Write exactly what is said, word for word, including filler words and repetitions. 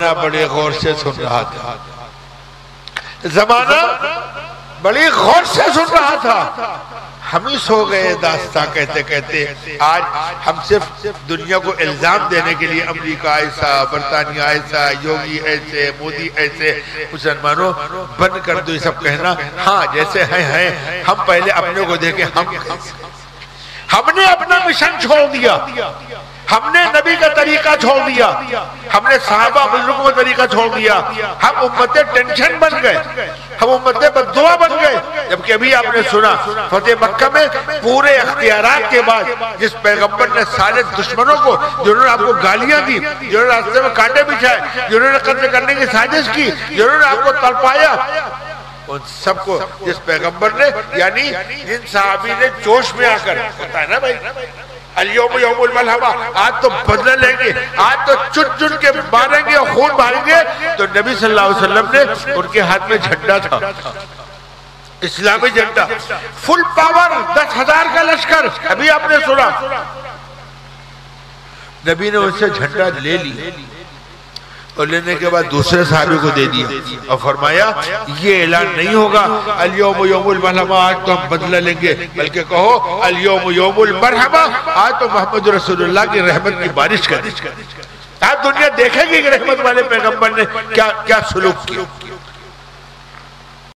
بڑے غور سے سن رہا تھا زمانہ بڑی غور سے سن رہا تھا. ہم ہی سو گئے داستان کہتے کہتے. آج ہم صرف دنیا کو الزام دینے کے لیے امریکہ ایسا، برطانیہ ایسا، یوگی ایسے، مودی ایسے. مسلمانوں بند کر دو یہ سب کہنا. ہاں جیسے ہیں ہیں ہم پہلے اپنے کو دیکھیں. ہم ہم نے اپنا مشن چھوڑ دیا، ہم نے نبی کا طریقہ چھوڑ دیا، ہم نے صحابہ بزرگوں کا طریقہ چھوڑ دیا. ہم امت ٹینشن بن گئے، ہم امت بددعا بن گئے. جبکہ ابھی آپ نے سنا فتح مکہ میں پورے اختیارات کے بعد جس پیغمبر نے سارے دشمنوں کو، جنہوں نے آپ کو گالیاں دی، جنہوں نے راستے میں کانٹے بچھائے، جنہوں نے قتل کرنے کی سازش کی، جنہوں نے آپ کو تڑپایا، ان سب کو جس پیغمبر نے، یعنی جن صحابی نے جوش میں آ کر، ہوتا ہے نا بھائی الیوم یوم الملحمہ، آج تو بدلہ لیں گے، آج تو چن چن کے ماریں گے اور خون ماریں گے. تو نبی صلی اللہ علیہ وسلم نے، ان کے ہاتھ میں جھنڈا تھا، اسلامی جھنڈا، فل پاور، دس ہزار کا لشکر. ابھی آپ نے سنا نبی نے ان سے جھنڈا لے لی اور لینے کے بعد دوسرے صحابی کو دے دیا اور فرمایا یہ اعلان نہیں ہوگا الیوم یوم الملحمہ آج تو ہم بدلہ لیں گے، بلکہ کہو الیوم یوم المرحمہ آج تو محمد رسول اللہ کی رحمت کی بارش کر. آج دنیا دیکھے گی کہ رحمت والے پیغمبر نے کیا کیا سلوک کیا.